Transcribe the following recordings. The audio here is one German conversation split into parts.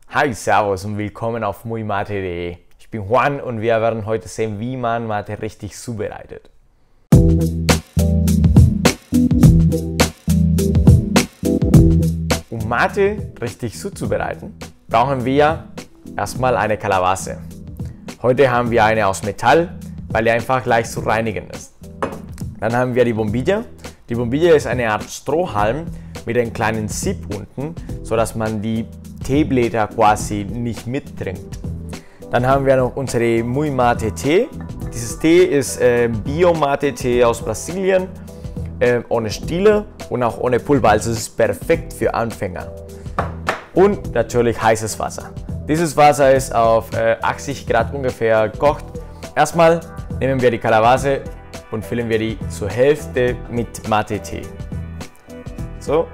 Hi, Servus und willkommen auf muimate.de. Ich bin Juan und wir werden heute sehen, wie man Mate richtig zubereitet. Um Mate richtig zuzubereiten, brauchen wir erstmal eine Kalabasse. Heute haben wir eine aus Metall, weil die einfach leicht zu reinigen ist. Dann haben wir die Bombilla. Die Bombilla ist eine Art Strohhalm mit einem kleinen Sieb unten, sodass man die Teeblätter quasi nicht mittrinkt. Dann haben wir noch unsere muimate Tee. Dieses Tee ist Bio-Mate Tee aus Brasilien, ohne Stiele und auch ohne Pulver, also es ist perfekt für Anfänger. Und natürlich heißes Wasser. Dieses Wasser ist auf 80 Grad ungefähr gekocht. Erstmal nehmen wir die Kalabasse und füllen wir die zur Hälfte mit Mate-Tee. So.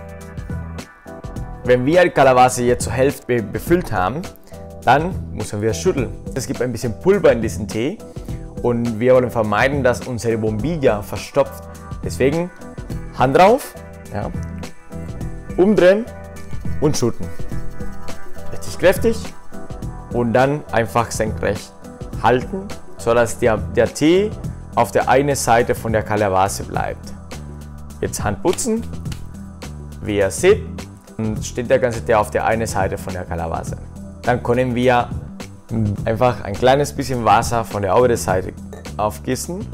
Wenn wir die Kalabasse jetzt zur Hälfte befüllt haben, dann müssen wir schütteln. Es gibt ein bisschen Pulver in diesem Tee und wir wollen vermeiden, dass unsere Bombilla verstopft. Deswegen Hand drauf, ja, umdrehen und schütten. Richtig kräftig und dann einfach senkrecht halten, sodass der Tee auf der einen Seite von der Kalabasse bleibt. Jetzt Hand putzen. Wie ihr seht, steht der ganze Tee auf der einen Seite von der Kalabasse. Dann können wir einfach ein kleines bisschen Wasser von der oberen Seite aufgießen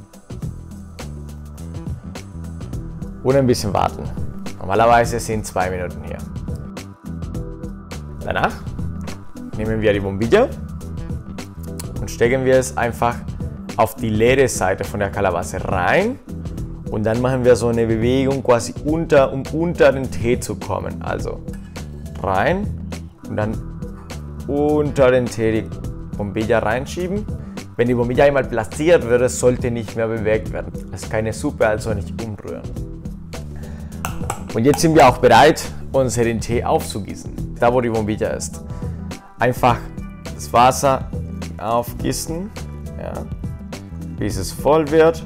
und ein bisschen warten. Normalerweise sind 2 Minuten hier. Danach nehmen wir die Bombilla und stecken wir es einfach auf die leere Seite von der Kalabasse rein. Und dann machen wir so eine Bewegung quasi um unter den Tee zu kommen. Also rein und dann unter den Tee die Bombilla reinschieben. Wenn die Bombilla einmal platziert wird, sollte nicht mehr bewegt werden. Das ist keine Suppe, also nicht umrühren. Und jetzt sind wir auch bereit, unseren Tee aufzugießen. Da wo die Bombilla ist. Einfach das Wasser aufgießen, ja, bis es voll wird.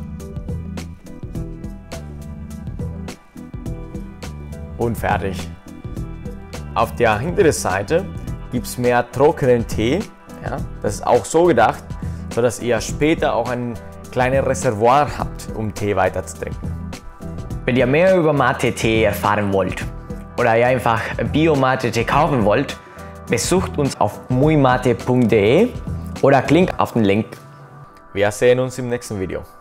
Und fertig. Auf der hinteren Seite gibt es mehr trockenen Tee. Ja, das ist auch so gedacht, sodass ihr später auch ein kleines Reservoir habt, um Tee weiter zu trinken. Wenn ihr mehr über Mate-Tee erfahren wollt oder ihr einfach Bio-Mate-Tee kaufen wollt, besucht uns auf muimate.de oder klickt auf den Link. Wir sehen uns im nächsten Video.